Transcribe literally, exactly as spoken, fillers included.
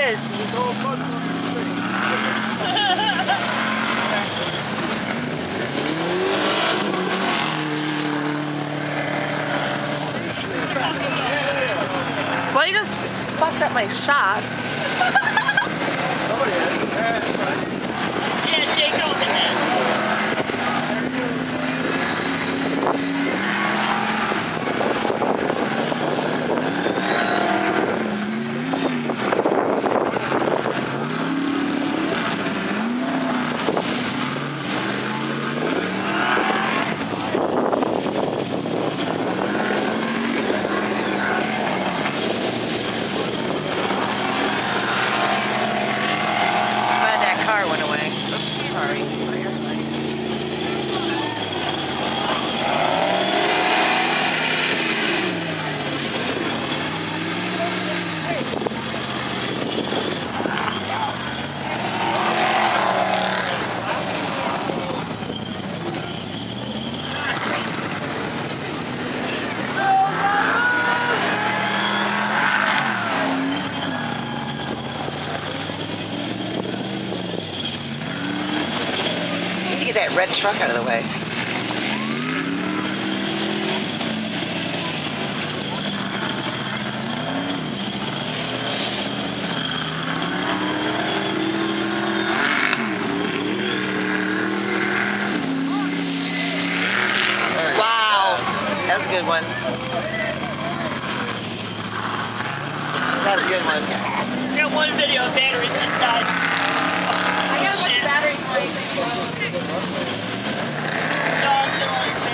is. Well, you just fucked up my shot. Yeah, Jake opened it. Car went away. Oops, sorry. Get that red truck out of the way. Wow, that was a good one. That was a good one. I got one video of batteries just died. I got a bunch of batteries. No, I'm feeling